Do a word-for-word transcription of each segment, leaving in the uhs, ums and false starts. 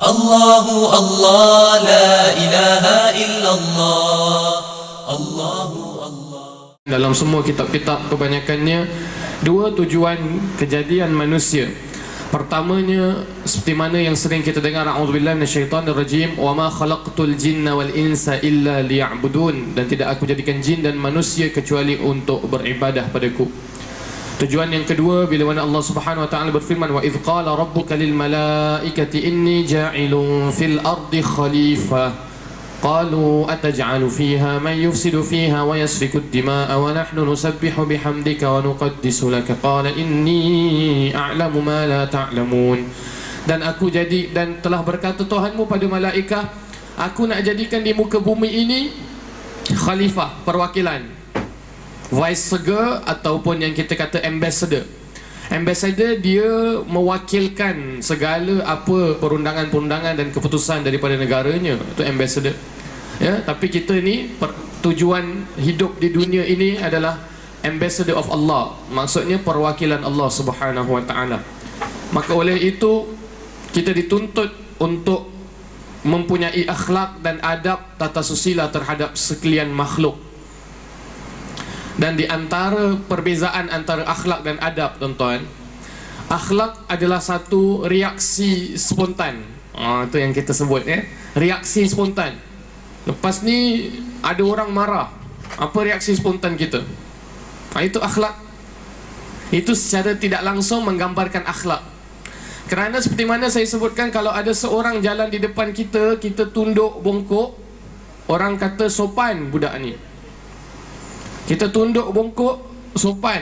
Allahu Allah, la ilaha illallah. Allahu Allah. Dalam semua kitab-kitab kebanyakannya dua tujuan kejadian manusia. Pertamanya seperti mana yang sering kita dengar, a'udzubillahi minasyaitonirrajim, wa ma khalaqtul jinna wal insa illa liya'budun, dan tidak aku jadikan jin dan manusia kecuali untuk beribadah padaku. Tujuan yang kedua, bila mana Allah Subhanahu wa taala berfirman, wa idz qala rabbuka lil malaikati inni ja'ilun fil ardi khalifah qalu ataj'alu fiha man yufsidu fiha wa yasfiku ad-dima'a wa nahnu nusabbihu bihamdika wa nuqaddisu laka qala inni a'lamu ma la ta'lamun. Dan aku jadi dan telah berkata Tuhanmu pada malaikat, aku nak jadikan di muka bumi ini khalifah, perwakilan, viceger ataupun yang kita kata ambassador. Ambassador dia mewakilkan segala apa perundangan-perundangan dan keputusan daripada negaranya. Itu ambassador. Ya, tapi kita ni per, tujuan hidup di dunia ini adalah ambassador of Allah. Maksudnya perwakilan Allah Subhanahu wa taala. Maka oleh itu kita dituntut untuk mempunyai akhlak dan adab tata susila terhadap sekalian makhluk. Dan di antara perbezaan antara akhlak dan adab, tuan-tuan, akhlak adalah satu reaksi spontan. Ah, itu yang kita sebut, ya, reaksi spontan. Lepas ni ada orang marah, apa reaksi spontan kita? Ah, itu akhlak. Itu secara tidak langsung menggambarkan akhlak. Kerana seperti mana saya sebutkan, kalau ada seorang jalan di depan kita, kita tunduk bongkok, orang kata sopan budak ni. Kita tunduk bongkok, sopan.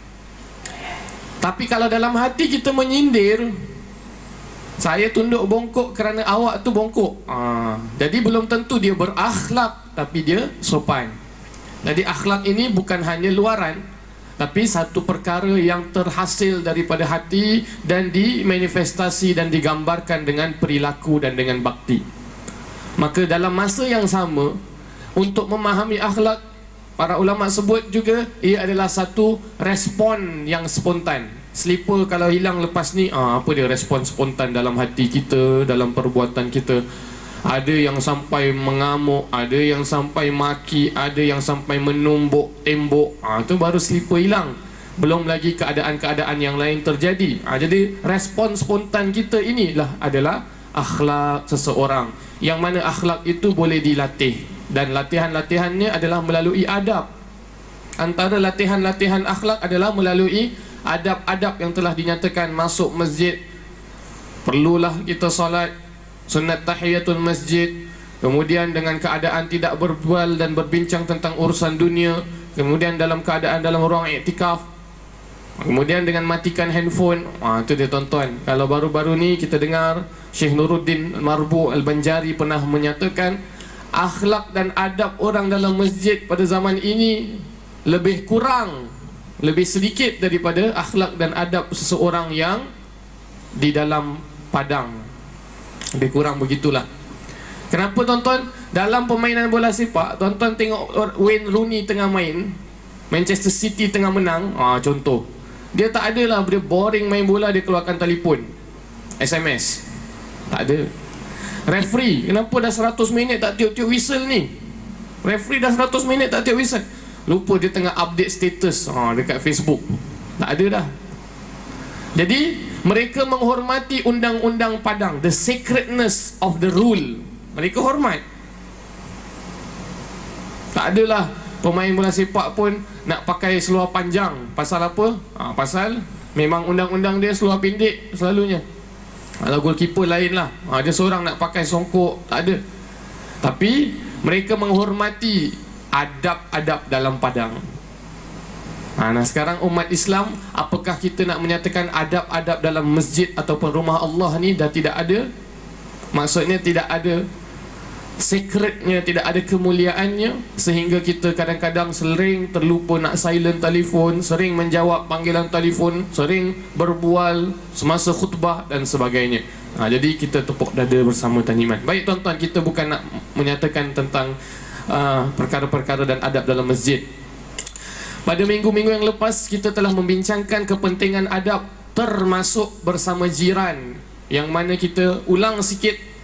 Tapi kalau dalam hati kita menyindir, saya tunduk bongkok kerana awak tu bongkok, ah, jadi belum tentu dia berakhlak, tapi dia sopan. Jadi akhlak ini bukan hanya luaran, tapi satu perkara yang terhasil daripada hati dan dimanifestasi dan digambarkan dengan perilaku dan dengan bakti. Maka dalam masa yang sama, untuk memahami akhlak, para ulama sebut juga ia adalah satu respon yang spontan. Slipper kalau hilang lepas ni, ah, apa dia respon spontan dalam hati kita, dalam perbuatan kita. Ada yang sampai mengamuk, ada yang sampai maki, ada yang sampai menumbuk tembok. Ah, itu baru slipper hilang. Belum lagi keadaan-keadaan yang lain terjadi. Ah, jadi respon spontan kita inilah adalah akhlak seseorang. Yang mana akhlak itu boleh dilatih. Dan latihan-latihannya adalah melalui adab. Antara latihan-latihan akhlak adalah melalui adab-adab yang telah dinyatakan. Masuk masjid, perlulah kita solat sunat tahiyatul masjid. Kemudian dengan keadaan tidak berbual dan berbincang tentang urusan dunia. Kemudian dalam keadaan dalam ruang iktikaf. Kemudian dengan matikan handphone. Wah, itu dia tuan-tuan. Kalau baru-baru ni kita dengar Syekh Nuruddin Marbu Al-Banjari pernah menyatakan, akhlak dan adab orang dalam masjid pada zaman ini lebih kurang, lebih sedikit daripada akhlak dan adab seseorang yang di dalam padang. Lebih kurang begitulah. Kenapa, tuan-tuan? Dalam permainan bola sepak, tuan-tuan tengok Wayne Rooney tengah main, Manchester City tengah menang, ah, contoh, dia tak adalah dia boring main bola, dia keluarkan telefon, S M S. Tak ada. Referee, kenapa dah seratus minit tak tiup-tiup whistle ni? Referee dah seratus minit tak tiup whistle. Lupa dia tengah update status ha, dekat Facebook. Tak ada dah. Jadi mereka menghormati undang-undang padang, the sacredness of the rule. Mereka hormat. Tak adalah pemain bola sepak pun nak pakai seluar panjang. Pasal apa? Ha, pasal memang undang-undang dia seluar pendek selalunya. Kalau goalkeeper lain lah, ha, dia seorang nak pakai songkok, tak ada. Tapi mereka menghormati adab-adab dalam padang. ha, Nah sekarang umat Islam, apakah kita nak menyatakan adab-adab dalam masjid ataupun rumah Allah ni dah tidak ada? Maksudnya tidak ada secretnya, tidak ada kemuliaannya, sehingga kita kadang-kadang sering terlupa nak silent telefon, sering menjawab panggilan telefon, sering berbual semasa khutbah dan sebagainya. ha, Jadi kita tepuk dada bersama Tanyiman. Baik tuan-tuan, kita bukan nak menyatakan tentang uh, perkara-perkara dan adab dalam masjid. Pada minggu-minggu yang lepas kita telah membincangkan kepentingan adab, termasuk bersama jiran, yang mana kita ulang sikit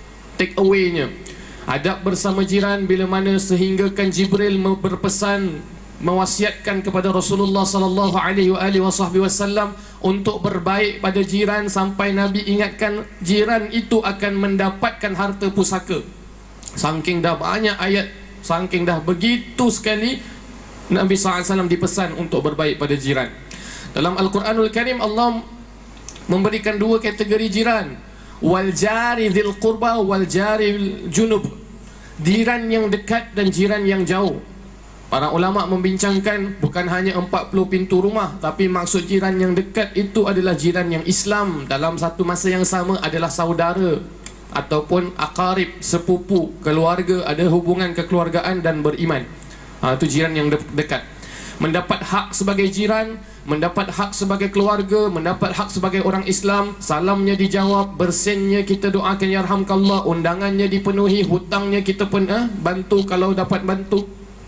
take away-nya. Adab bersama jiran bila mana sehinggakan Jibril berpesan, mewasiatkan kepada Rasulullah sallallahu alaihi wasallam untuk berbaik pada jiran, sampai Nabi ingatkan jiran itu akan mendapatkan harta pusaka. Saking dah banyak ayat, saking dah begitu sekali Nabi sallallahu alaihi wasallam dipesan untuk berbaik pada jiran. Dalam Al-Quranul Karim Allah memberikan dua kategori jiran, wal jari dzil qurba wal jari junub, jiran yang dekat dan jiran yang jauh. Para ulama membincangkan bukan hanya empat puluh pintu rumah, tapi maksud jiran yang dekat itu adalah jiran yang Islam, dalam satu masa yang sama adalah saudara ataupun aqarib, sepupu, keluarga, ada hubungan kekeluargaan dan beriman. Ha, itu jiran yang de- dekat. Mendapat hak sebagai jiran, mendapat hak sebagai keluarga, mendapat hak sebagai orang Islam. Salamnya dijawab, bersennya kita doakan yarhamkallah, undangannya dipenuhi, hutangnya kita pun eh, bantu kalau dapat bantu.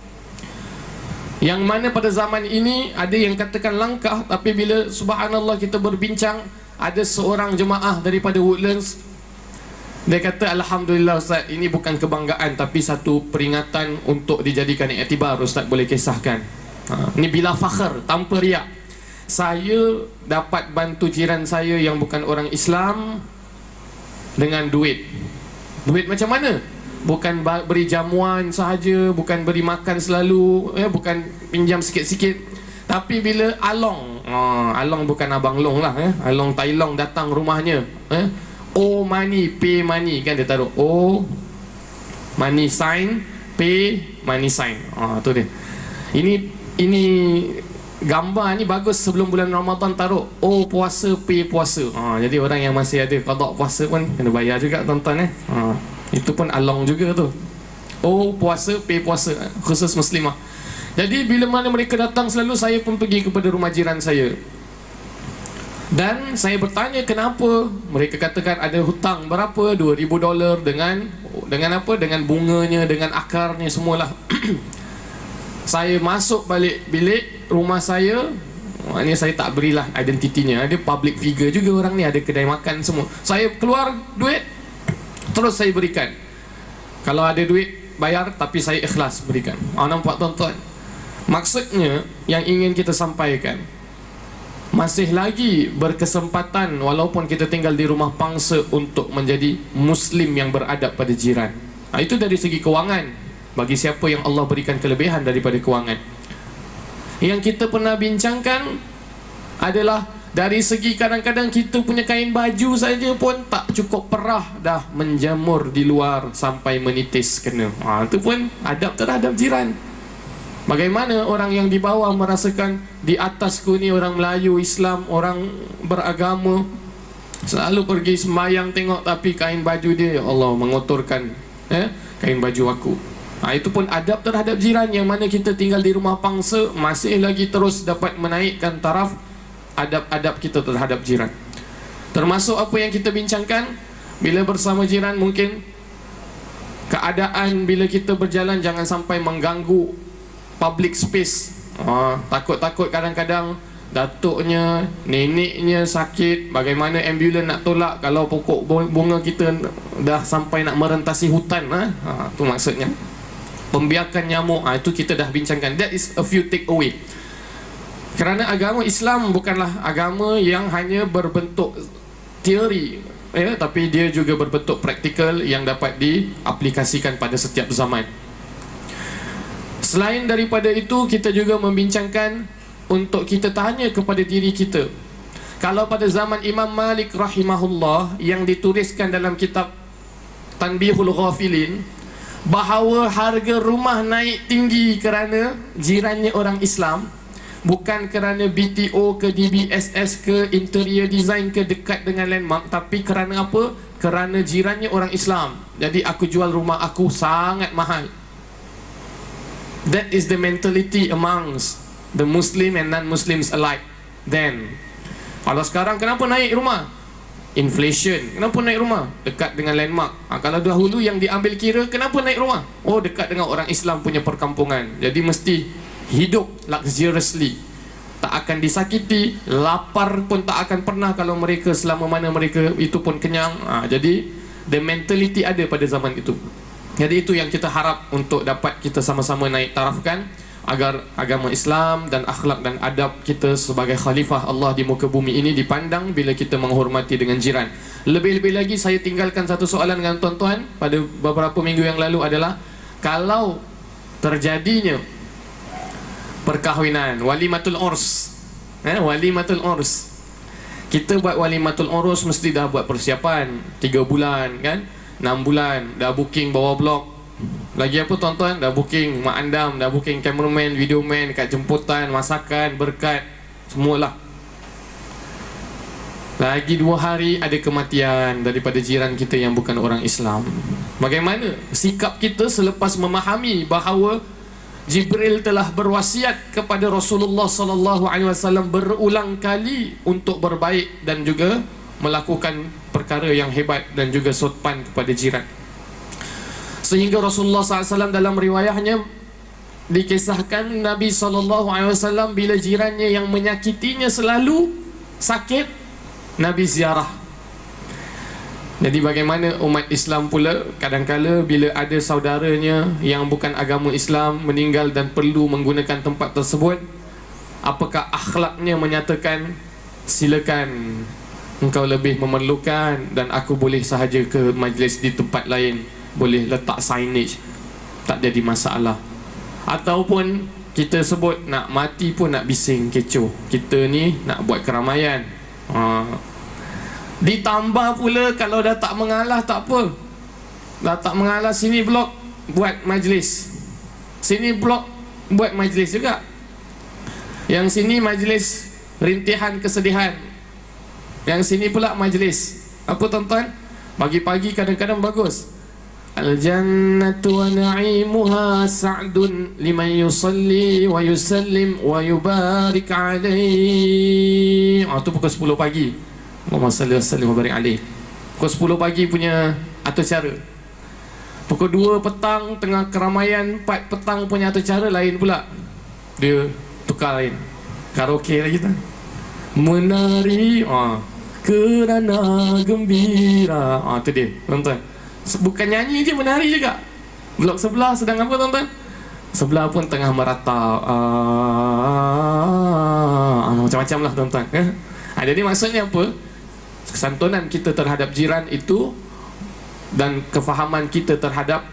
Yang mana pada zaman ini ada yang katakan langkah, tapi bila subhanallah kita berbincang, ada seorang jemaah daripada Woodlands, dia kata alhamdulillah Ustaz, ini bukan kebanggaan tapi satu peringatan untuk dijadikan iktibar. Ustaz boleh kisahkan. Ha, ini bila fakhr, tanpa riak. Saya dapat bantu jiran saya yang bukan orang Islam dengan duit. Duit macam mana? Bukan beri jamuan sahaja, bukan beri makan selalu, eh, bukan pinjam sikit-sikit. Tapi bila Along, oh, Along bukan Abang Long lah, eh, Along Tai Long datang rumahnya, eh, O money, pay money, kan dia taruh O money sign, pay money sign. Oh, tu dia. Ini ini gambar ni bagus. Sebelum bulan Ramadan taruh O puasa, pay puasa. Oh, jadi orang yang masih ada qada puasa pun kena bayar juga tuan-tuan, eh. Oh. Itu pun Along juga tu. Oh puasa, pay puasa, khusus muslimah. Jadi bila mana mereka datang, selalu saya pun pergi kepada rumah jiran saya. Dan saya bertanya kenapa. Mereka katakan ada hutang berapa, dua ribu dolar dengan dengan apa? Dengan bunganya, dengan akarnya semualah. Saya masuk balik bilik rumah saya. Ini saya tak berilah identitinya. Ada public figure juga orang ni, ada kedai makan semua. Saya keluar duit, terus saya berikan. Kalau ada duit bayar, tapi saya ikhlas berikan. Ah, nampak tuan-tuan? Maksudnya yang ingin kita sampaikan, masih lagi berkesempatan walaupun kita tinggal di rumah pangsa untuk menjadi Muslim yang beradab pada jiran. Ah, itu dari segi kewangan, bagi siapa yang Allah berikan kelebihan daripada kewangan. Yang kita pernah bincangkan adalah dari segi kadang-kadang kita punya kain baju saja pun tak cukup perah, dah menjamur di luar sampai menitis kena. Ha, itu pun adab terhadap jiran. Bagaimana orang yang di bawah merasakan di atasku ni orang Melayu, Islam, orang beragama, selalu pergi sembahyang tengok, tapi kain baju dia, ya Allah, mengotorkan eh, kain baju aku. Ha, itu pun adab terhadap jiran, yang mana kita tinggal di rumah pangsa masih lagi terus dapat menaikkan taraf adab-adab kita terhadap jiran. Termasuk apa yang kita bincangkan, bila bersama jiran mungkin keadaan bila kita berjalan jangan sampai mengganggu public space. ha, Takut-takut kadang-kadang datuknya, neneknya sakit, bagaimana ambulans nak tolak kalau pokok bunga kita dah sampai nak merentasi hutan. ha? Ha, tu maksudnya pembiakan nyamuk. ha, Itu kita dah bincangkan. That is a few take away. Kerana agama Islam bukanlah agama yang hanya berbentuk teori, ya, tapi dia juga berbentuk praktikal yang dapat diaplikasikan pada setiap zaman. Selain daripada itu, kita juga membincangkan untuk kita tanya kepada diri kita. Kalau pada zaman Imam Malik rahimahullah yang dituliskan dalam kitab Tanbihul Ghafilin, bahawa harga rumah naik tinggi kerana jirannya orang Islam, bukan kerana B T O ke D B S S ke interior design ke dekat dengan landmark, tapi kerana apa? Kerana jirannya orang Islam. Jadi aku jual rumah aku sangat mahal. That is the mentality amongst the Muslim and non-Muslims alike. Then kalau sekarang kenapa naik rumah? Inflation. Kenapa naik rumah? Dekat dengan landmark. ha, Kalau dahulu yang diambil kira, kenapa naik rumah? Oh, dekat dengan orang Islam punya perkampungan, jadi mesti hidup luxuriously, tak akan disakiti, lapar pun tak akan pernah kalau mereka selama mana mereka itu pun kenyang. ha, Jadi the mentality ada pada zaman itu. Jadi itu yang kita harap untuk dapat kita sama-sama naik tarafkan, agar agama Islam dan akhlak dan adab kita sebagai khalifah Allah di muka bumi ini dipandang bila kita menghormati dengan jiran. Lebih-lebih lagi saya tinggalkan satu soalan dengan tuan-tuan pada beberapa minggu yang lalu adalah, kalau terjadinya perkahwinan, walimatul urs, eh, walimatul urs, kita buat walimatul urus mesti dah buat persiapan tiga bulan kan, enam bulan dah booking bawah blok. Lagi apa tuan-tuan, dah booking mak andam, dah booking cameraman, videoman, kat jemputan, masakan, berkat, semualah. Lagi dua hari ada kematian daripada jiran kita yang bukan orang Islam. Bagaimana sikap kita selepas memahami bahawa Jibril telah berwasiat kepada Rasulullah sallallahu alaihi wasallam berulang kali untuk berbaik dan juga melakukan perkara yang hebat dan juga sopan kepada jiran. Sehingga Rasulullah sallallahu alaihi wasallam dalam riwayahnya dikisahkan Nabi sallallahu alaihi wasallam bila jirannya yang menyakitinya selalu sakit, Nabi ziarah. Jadi bagaimana umat Islam pula kadang-kala bila ada saudaranya yang bukan agama Islam meninggal dan perlu menggunakan tempat tersebut, apakah akhlaknya menyatakan silakan engkau lebih memerlukan dan aku boleh sahaja ke majlis di tempat lain, boleh letak signage, tak jadi masalah. Ataupun kita sebut nak mati pun nak bising kecoh, kita ni nak buat keramaian. ha. Ditambah pula kalau dah tak mengalah tak apa, dah tak mengalah, sini blok buat majlis, sini blok buat majlis juga, yang sini majlis rintihan kesedihan, yang sini pula majlis apa tuan-tuan, pagi-pagi kadang-kadang bagus, al-jannatu wa na'imuha sa'dun liman yusalli wa yusallim wa yubarik alaihi. Ah, tu pukul sepuluh pagi, Allahumma salli wa sallim wa barik alaihi. Pukul sepuluh pagi punya atur cara. Pukul dua petang tengah keramaian, empat petang punya atur cara lain pula, dia tukar lain, karaoke lagi tak, menari ah, kerana gembira. Ah, tu dia tuan-tuan, bukan nyanyi je, menari juga. Blok sebelah sedang apa tuan-tuan? Sebelah pun tengah meratap, ah, ah, macam-macam lah tuan-tuan. eh? ah, Jadi maksudnya apa? Kesantunan kita terhadap jiran itu dan kefahaman kita terhadap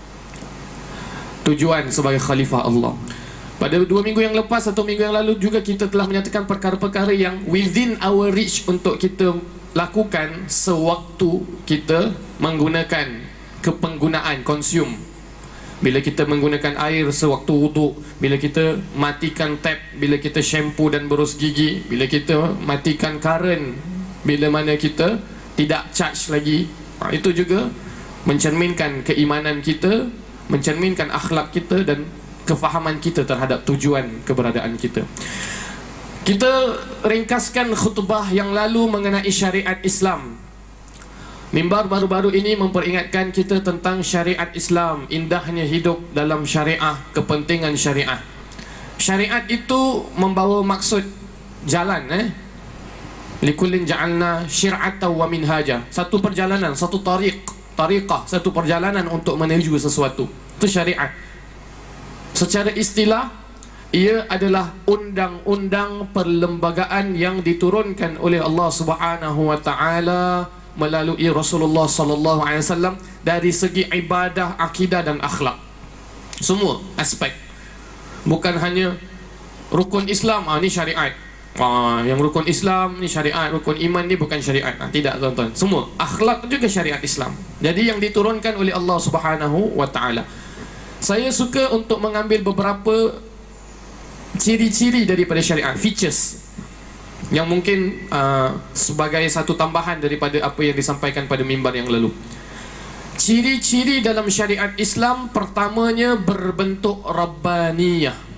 tujuan sebagai khalifah Allah. Pada dua minggu yang lepas, satu minggu yang lalu juga kita telah menyatakan perkara-perkara yang within our reach untuk kita lakukan sewaktu kita menggunakan kepenggunaan consume. Bila kita menggunakan air sewaktu wuduk, bila kita matikan tap, bila kita shampoo dan berus gigi, bila kita matikan current, bila mana kita tidak charge lagi. ha, Itu juga mencerminkan keimanan kita, mencerminkan akhlak kita dan kefahaman kita terhadap tujuan keberadaan kita. Kita ringkaskan khutbah yang lalu mengenai syariat Islam. Mimbar baru-baru ini memperingatkan kita tentang syariat Islam, indahnya hidup dalam syariah, kepentingan syariah. Syariat itu membawa maksud jalan, eh likullin ja'alna syir'atan wa minhaja, satu perjalanan, satu tariq, tariqah, satu perjalanan untuk menuju sesuatu. Itu syariat. Secara istilah, ia adalah undang-undang perlembagaan yang diturunkan oleh Allah Subhanahu wa taala melalui Rasulullah sallallahu alaihi wasallam dari segi ibadah, akidah dan akhlak. Semua aspek. Bukan hanya rukun Islam, ah ni syariat. Ah, yang rukun Islam ni syariat, rukun iman ni bukan syariat. Ah, tidak tuan-tuan. Semua akhlak juga syariat Islam. Jadi yang diturunkan oleh Allah Subhanahu wa taala. Saya suka untuk mengambil beberapa ciri-ciri daripada syariat, features yang mungkin uh, sebagai satu tambahan daripada apa yang disampaikan pada mimbar yang lalu. Ciri-ciri dalam syariat Islam, pertamanya berbentuk rabbaniyah.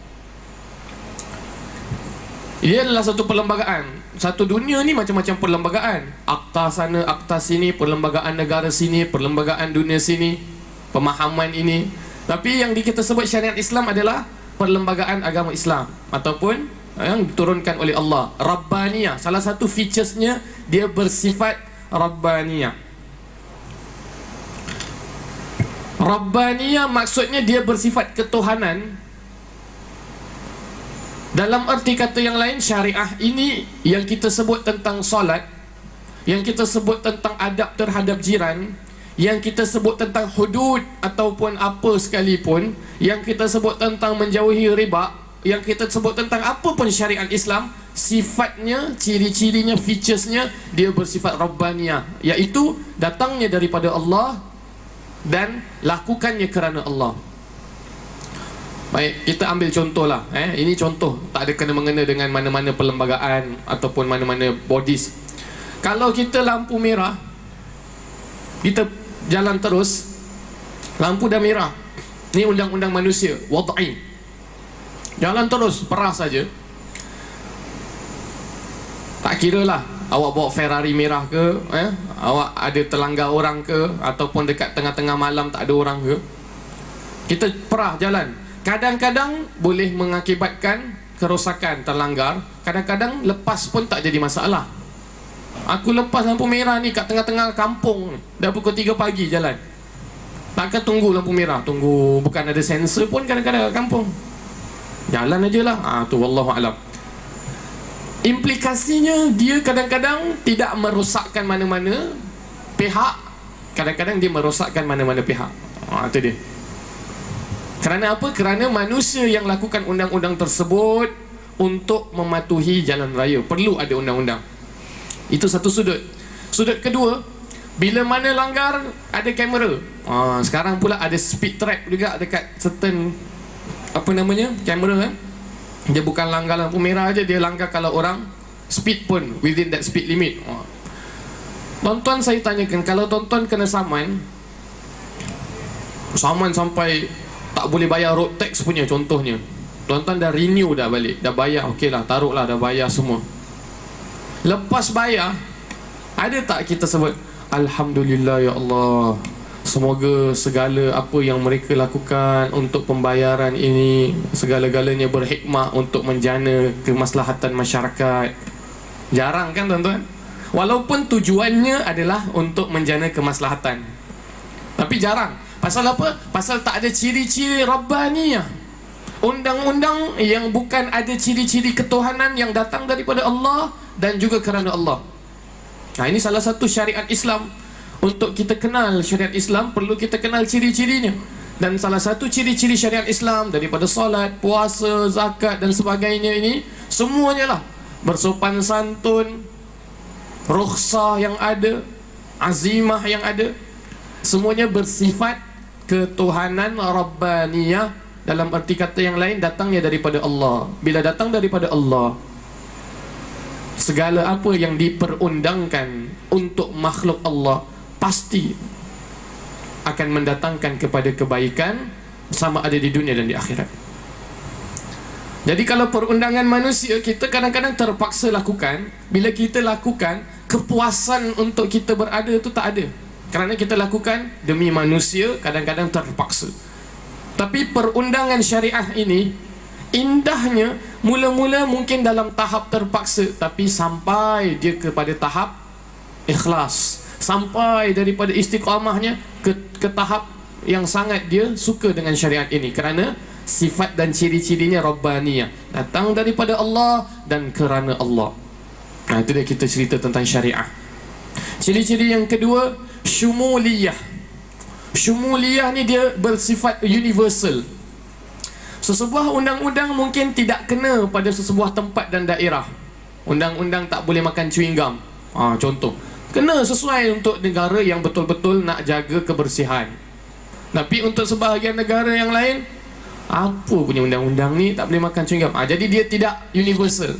Ia adalah satu perlembagaan. Satu dunia ni macam-macam perlembagaan. Akta sana, akta sini, perlembagaan negara sini, perlembagaan dunia sini, pemahaman ini. Tapi yang kita sebut syariat Islam adalah perlembagaan agama Islam ataupun yang diturunkan oleh Allah, Rabbaniyah. Salah satu featuresnya dia bersifat Rabbaniyah. Rabbaniyah maksudnya dia bersifat ketuhanan. Dalam arti kata yang lain, syariah ini yang kita sebut tentang solat, yang kita sebut tentang adab terhadap jiran, yang kita sebut tentang hudud ataupun apa sekalipun, yang kita sebut tentang menjauhi riba, yang kita sebut tentang apa pun syariat Islam, sifatnya, ciri-cirinya, featuresnya, dia bersifat Rabbaniyah, iaitu datangnya daripada Allah dan lakukannya kerana Allah. Baik, kita ambil contoh lah, eh? Ini contoh, tak ada kena-mengena dengan mana-mana perlembagaan ataupun mana-mana bodies. Kalau kita lampu merah, kita jalan terus, lampu dah merah, ni undang-undang manusia, wad'i, jalan terus, peras saja. Tak kira lah awak bawa Ferrari merah ke, eh? awak ada terlanggar orang ke, ataupun dekat tengah-tengah malam tak ada orang ke, kita perah jalan. Kadang-kadang boleh mengakibatkan kerosakan, terlanggar. Kadang-kadang lepas pun tak jadi masalah. Aku lepas lampu merah ni kat tengah-tengah kampung, dah pukul tiga pagi jalan, takkan tunggu lampu merah, tunggu, bukan ada sensor pun kadang-kadang kat kampung, jalan aje lah. Ha, tu wallahualam. Implikasinya dia kadang-kadang tidak merosakkan mana-mana pihak, kadang-kadang dia merosakkan mana-mana pihak. Ha, tu dia. Kerana apa? Kerana manusia yang lakukan undang-undang tersebut untuk mematuhi jalan raya, perlu ada undang-undang. Itu satu sudut. Sudut kedua, bila mana langgar, ada kamera. ha, Sekarang pula ada speed trap juga dekat certain, apa namanya, kamera kan. Dia bukan langgar lampu merah aja, dia langgar kalau orang speed pun within that speed limit. ha. Tonton saya tanyakan, kalau tonton kena saman, saman sampai tak boleh bayar road tax punya contohnya, tuan-tuan dah renew dah balik, dah bayar, okey lah, taruh lah, dah bayar semua. Lepas bayar, ada tak kita sebut Alhamdulillah ya Allah, semoga segala apa yang mereka lakukan untuk pembayaran ini, segala-galanya berhikmah untuk menjana kemaslahatan masyarakat. Jarang kan tuan-tuan? Walaupun tujuannya adalah untuk menjana kemaslahatan, tapi jarang. Pasal apa? Pasal tak ada ciri-ciri Rabbaniyah. Undang-undang yang bukan ada ciri-ciri ketuhanan yang datang daripada Allah dan juga kerana Allah. Nah, ini salah satu syariat Islam. Untuk kita kenal syariat Islam, perlu kita kenal ciri-cirinya. Dan salah satu ciri-ciri syariat Islam daripada solat, puasa, zakat dan sebagainya ini, semuanya lah bersopan santun, rukhsah yang ada, azimah yang ada, semuanya bersifat ketuhanan Rabbaniyah. Dalam arti kata yang lain, datangnya daripada Allah. Bila datang daripada Allah, segala apa yang diperundangkan untuk makhluk Allah pasti akan mendatangkan kepada kebaikan, sama ada di dunia dan di akhirat. Jadi kalau perundangan manusia kita kadang-kadang terpaksa lakukan, bila kita lakukan, kepuasan untuk kita berada itu tak ada, kerana kita lakukan demi manusia, kadang-kadang terpaksa. Tapi perundangan syariah ini, indahnya mula-mula mungkin dalam tahap terpaksa, tapi sampai dia kepada tahap ikhlas, sampai daripada istiqamahnya ke, ke tahap yang sangat dia suka dengan syariat ini, kerana sifat dan ciri-cirinya Rabbaniyah, datang daripada Allah dan kerana Allah. Nah, itu dia kita cerita tentang syariah. Ciri-ciri yang kedua, syumuliyah. Syumuliyah ni dia bersifat universal. Sesebuah undang-undang mungkin tidak kena pada sesebuah tempat dan daerah. Undang-undang tak boleh makan chewing gum, ha, contoh, kena sesuai untuk negara yang betul-betul nak jaga kebersihan. Tapi untuk sebahagian negara yang lain, apa punya undang-undang ni tak boleh makan chewing gum, ha, jadi dia tidak universal.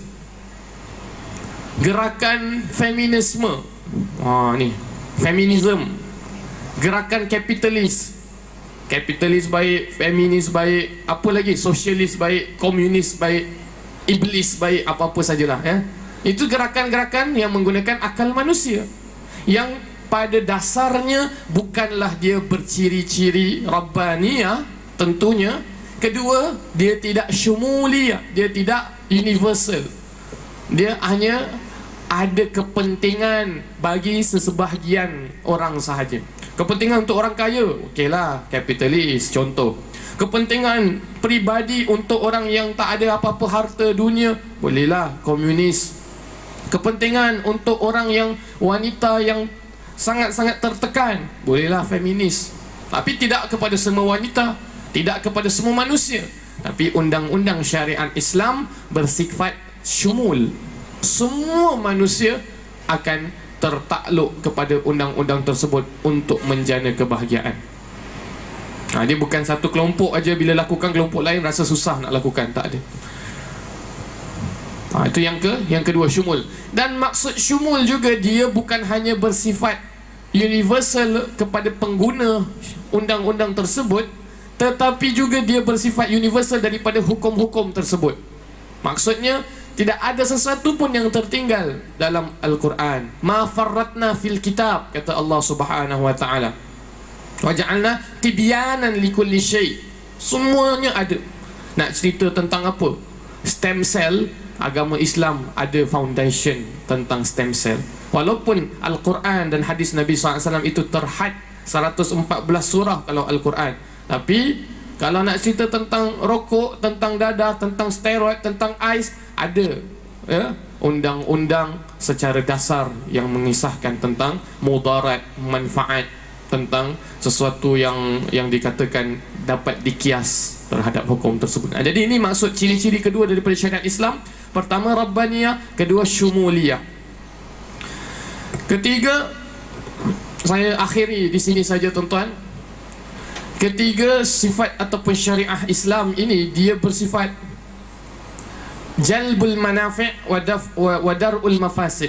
Gerakan feminisme, ha, ni feminism, gerakan kapitalis, kapitalis baik, feminis baik, apa lagi, sosialis baik, komunis baik, iblis baik, apa-apa sajalah ya. Itu gerakan-gerakan yang menggunakan akal manusia, yang pada dasarnya bukanlah dia berciri-ciri Rabbaniyah tentunya. Kedua, dia tidak syumuliyah, dia tidak universal. Dia hanya ada kepentingan bagi sesebahagian orang sahaja. Kepentingan untuk orang kaya, okeylah, kapitalis contoh. Kepentingan peribadi untuk orang yang tak ada apa-apa harta dunia, bolehlah komunis. Kepentingan untuk orang yang wanita yang sangat-sangat tertekan, bolehlah feminis. Tapi tidak kepada semua wanita, tidak kepada semua manusia. Tapi undang-undang syariat Islam bersifat syumul. Semua manusia akan tertakluk kepada undang-undang tersebut untuk menjana kebahagiaan. Ha, dia bukan satu kelompok aja, bila lakukan kelompok lain rasa susah nak lakukan, tak ada. Ha, itu yang ke yang kedua, syumul. Dan maksud syumul juga, dia bukan hanya bersifat universal kepada pengguna undang-undang tersebut, tetapi juga dia bersifat universal daripada hukum-hukum tersebut. Maksudnya tidak ada sesuatu pun yang tertinggal dalam Al-Quran. Ma farratna fil kitab, kata Allah Subhanahu wa taala. Wa ja'alna tibyanan likulli syai'. Semuanya ada. Nak cerita tentang apa? Stem cell, agama Islam ada foundation tentang stem cell. Walaupun Al-Quran dan hadis Nabi sallallahu alaihi wasallam itu terhad seratus empat belas surah kalau Al-Quran, tapi kalau nak cerita tentang rokok, tentang dadah, tentang steroid, tentang ais, ada ya, undang-undang secara dasar yang mengisahkan tentang mudarat, manfaat, tentang sesuatu yang yang dikatakan dapat dikias terhadap hukum tersebut. Nah, jadi ini maksud ciri-ciri kedua daripada syariat Islam. Pertama Rabbaniyah, kedua Syumuliyah. Ketiga, saya akhiri di sini saja tuan-tuan. Ketiga, sifat ataupun syariah Islam ini dia bersifat jalbul manafi' wa daf wa dar'ul mafasid.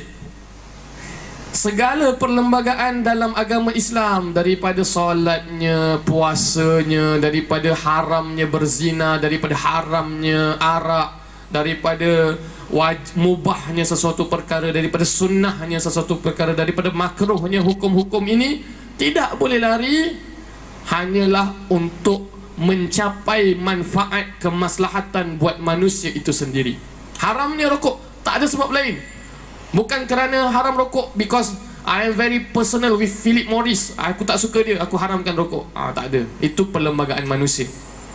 Segala perlembagaan dalam agama Islam, daripada solatnya, puasanya, daripada haramnya berzina, daripada haramnya arak, daripada waj- mubahnya sesuatu perkara, daripada sunnahnya sesuatu perkara, daripada makruhnya hukum-hukum ini, tidak boleh lari hanyalah untuk mencapai manfaat kemaslahatan buat manusia itu sendiri. Haramnya rokok tak ada sebab lain. Bukan kerana haram rokok because I am very personal with Philip Morris, aku tak suka dia, aku haramkan rokok. Ah, tak ada. Itu perlembagaan manusia.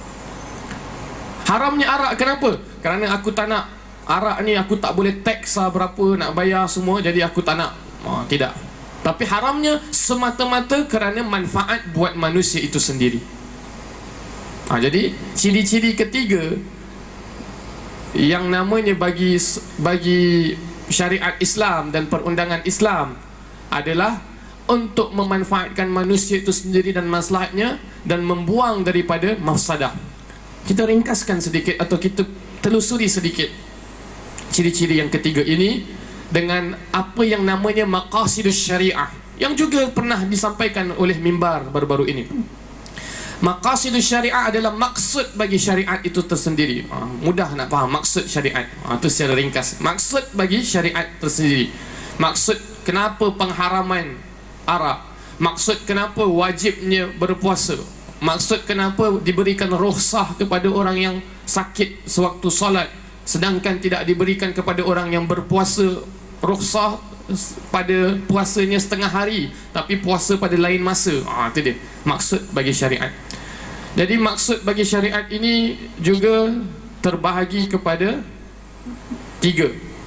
Haramnya arak, kenapa? Kerana aku tak nak arak ni, aku tak boleh tax lah berapa nak bayar semua, jadi aku tak nak. Ah, tidak. Tapi haramnya semata-mata kerana manfaat buat manusia itu sendiri. Ha, jadi ciri-ciri ketiga yang namanya bagi bagi syariat Islam dan perundangan Islam adalah untuk memanfaatkan manusia itu sendiri dan maslahatnya, dan membuang daripada mafsadah. Kita ringkaskan sedikit atau kita telusuri sedikit ciri-ciri yang ketiga ini dengan apa yang namanya maqasidus syariah, yang juga pernah disampaikan oleh mimbar baru-baru ini. Maqasidus syariah adalah maksud bagi syariat itu tersendiri. Ha, mudah nak faham maksud syariat. Ha, itu secara ringkas. Maksud bagi syariat tersendiri. Maksud kenapa pengharaman arak. Maksud kenapa wajibnya berpuasa. Maksud kenapa diberikan rukhsah kepada orang yang sakit sewaktu solat, sedangkan tidak diberikan kepada orang yang berpuasa rukhsah pada puasanya setengah hari, tapi puasa pada lain masa. Ah, itu dia maksud bagi syariat. Jadi maksud bagi syariat ini juga terbahagi kepada tiga.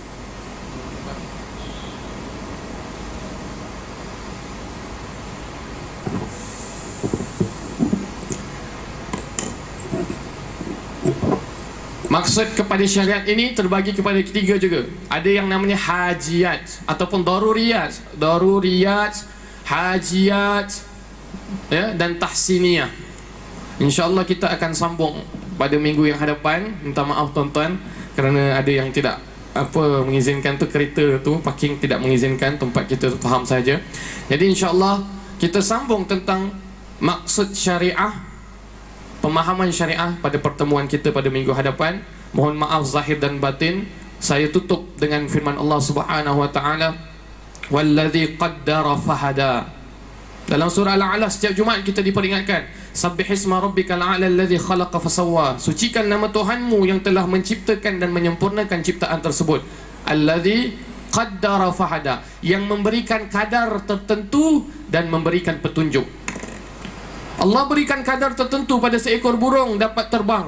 Maksud kepada syariat ini terbagi kepada ketiga juga. Ada yang namanya hajiat ataupun daruriyat. Daruriyat, hajiat, ya, dan tahsiniyah. InsyaAllah kita akan sambung pada minggu yang hadapan. Minta maaf tuan-tuan kerana ada yang tidak apa mengizinkan tu, kereta tu parking tidak mengizinkan, tempat kita faham saja. Jadi insyaAllah kita sambung tentang maksud syariah, pemahaman syariah pada pertemuan kita pada minggu hadapan. Mohon maaf zahir dan batin. Saya tutup dengan firman Allah Subhanahu wa taala, "Wallazi qaddara fahada." Dalam surah Al-A'la setiap Jumaat kita diperingatkan, "Sabbihisma rabbikal a'la allazi khalaqa fasawwa." Sucikan nama Tuhanmu yang telah menciptakan dan menyempurnakan ciptaan tersebut. Allazi qaddara fahada, yang memberikan kadar tertentu dan memberikan petunjuk. Allah berikan kadar tertentu pada seekor burung dapat terbang.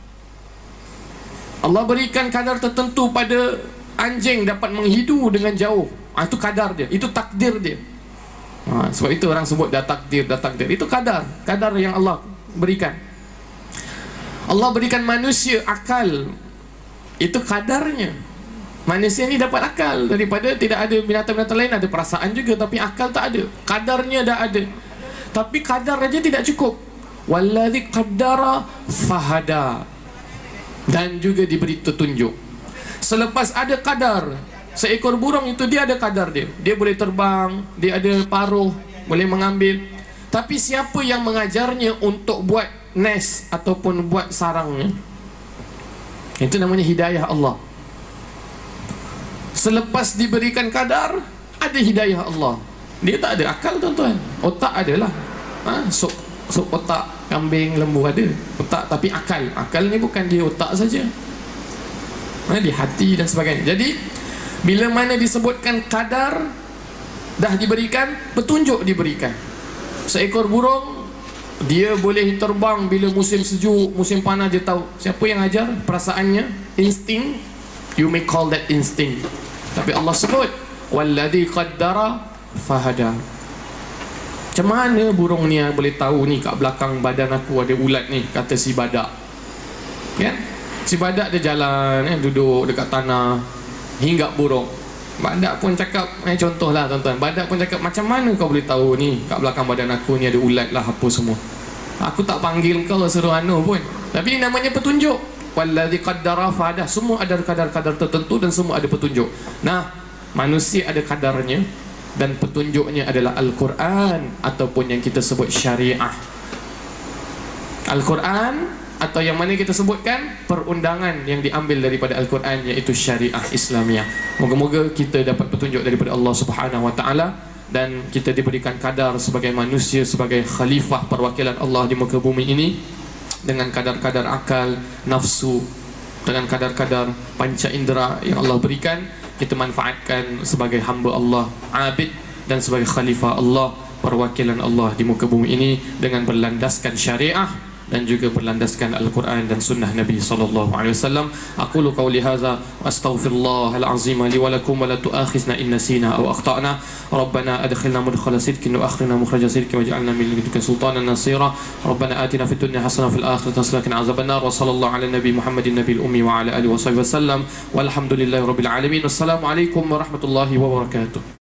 Allah berikan kadar tertentu pada anjing dapat menghidu dengan jauh. Ha, itu kadar dia, itu takdir dia. Ha, sebab itu orang sebut dah takdir, dah takdir. Itu kadar, kadar yang Allah berikan. Allah berikan manusia akal. Itu kadarnya. Manusia ni dapat akal daripada tidak ada binatang-binatang lain ada perasaan juga, tapi akal tak ada. Kadarnya dah ada. Tapi kadar aja tidak cukup. Wallazi qaddara fahada. Dan juga diberi petunjuk. Selepas ada kadar, seekor burung itu dia ada kadar dia. Dia boleh terbang, dia ada paruh, boleh mengambil. Tapi siapa yang mengajarnya untuk buat nest ataupun buat sarangnya? Itu namanya hidayah Allah. Selepas diberikan kadar, ada hidayah Allah. Dia tak ada akal, tuan-tuan. Otak adalah ha? Sup, sup otak kambing, lembu ada otak, tapi akal. Akal ni bukan di otak saja, ha? Di hati dan sebagainya. Jadi bila mana disebutkan kadar dah diberikan, petunjuk diberikan. Seekor burung, dia boleh terbang bila musim sejuk, musim panas dia tahu. Siapa yang ajar? Perasaannya, insting. You may call that instinct. Tapi Allah sebut walladzi qaddara fahada. Macam mana burung ni boleh tahu ni kat belakang badan aku ada ulat ni, kata si badak. Kan? Si badak dia jalan, eh, duduk dekat tanah, hinggap burung. Badak pun cakap, eh, contohlah tuan-tuan, badak pun cakap, macam mana kau boleh tahu ni kat belakang badan aku ni ada ulat lah apa semua. Aku tak panggil kau suruh anu pun. Tapi namanya petunjuk. Walladzi qaddara fahada. Semua ada kadar-kadar tertentu dan semua ada petunjuk. Nah, manusia ada kadarnya dan petunjuknya adalah Al-Quran ataupun yang kita sebut syariah. Al-Quran atau yang mana kita sebutkan perundangan yang diambil daripada Al-Quran, iaitu syariah Islamiah. Moga-moga kita dapat petunjuk daripada Allah Subhanahu Wa Taala dan kita diberikan kadar sebagai manusia, sebagai khalifah perwakilan Allah di muka bumi ini, dengan kadar-kadar akal, nafsu, dengan kadar-kadar panca indera yang Allah berikan, kita manfaatkan sebagai hamba Allah, abid, dan sebagai khalifah Allah, perwakilan Allah di muka bumi ini, dengan berlandaskan syariah dan juga berlandaskan Al-Quran dan sunnah Nabi sallallahu alaihi wasallam. Aqulu qawli hadza wa astaghfirullah al-azim li wa lakum wa la tu'akhizna in nasina aw akhtana. Rabbana adkhilna mudkhala sidqin wa akhrina mukhraja sidqin waj'alna min ladunka sultanan nasira. Rabbana atina fid dunya hasanah wa fil akhirati hasanah wa qina adzabannar. Wa sallallahu ala nabi Muhammadin nabiyil ummi wa ala alihi wa sahbihi wasallam. Walhamdulillahi rabbil alamin. Wassalamu alaikum warahmatullahi wabarakatuh.